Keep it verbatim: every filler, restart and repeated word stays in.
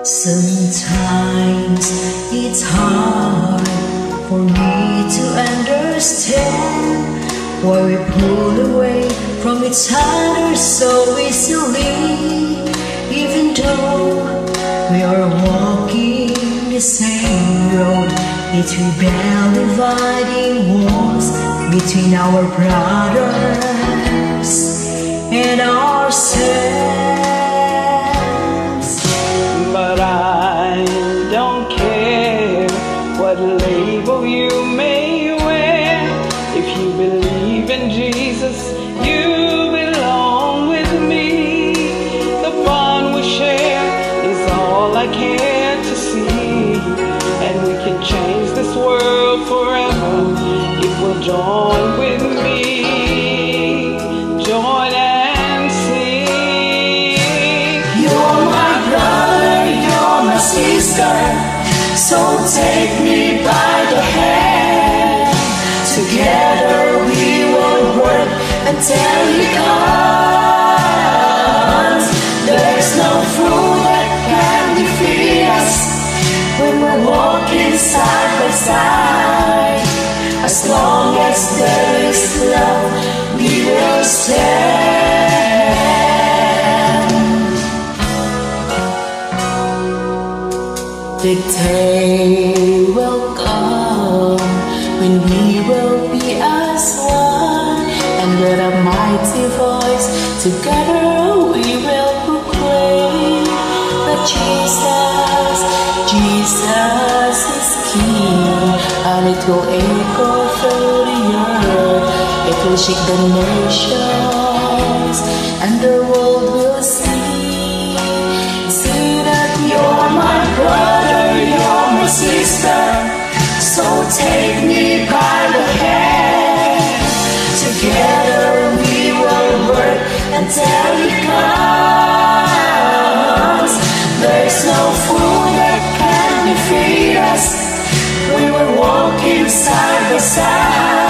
Sometimes it's hard for me to understand why we pull away from each other so easily, even though we are walking the same road. It's rebel dividing walls between our brothers and ourselves. But I don't care what label you may wear. If you believe in Jesus, you belong with me. The bond we share is all I care to see, and we can change this world forever if we'll join with me. Join and sing. You're my brother, you're my sister, so take me by the hand. Together we will work until He comes. There's no fruit that can defeat us when we're walking side by side. As long as there is love, we will stand. The day will come when we will be as one, and with a mighty voice together we will proclaim that Jesus, Jesus is King, and it will echo through the earth. It will shake the nations, and the world will see, see that you're my brother, you're my sister, so take me by the hand. Together we will work until He comes. There's no fool that can defeat us. We were walking side by side.